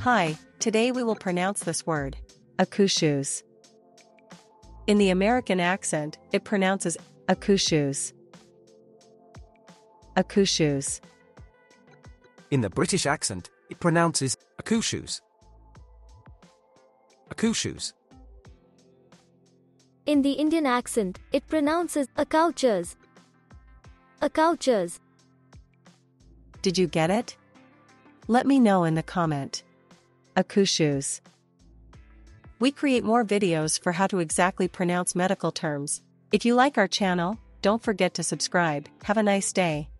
Hi, today we will pronounce this word, accoucheuse. In the American accent, it pronounces accoucheuse. Accoucheuse. In the British accent, it pronounces accoucheuse. Accoucheuse. In the Indian accent, it pronounces accoucheuse. Accoucheuse. Did you get it? Let me know in the comment. Accoucheuse. We create more videos for how to exactly pronounce medical terms. If you like our channel, don't forget to subscribe. Have a nice day.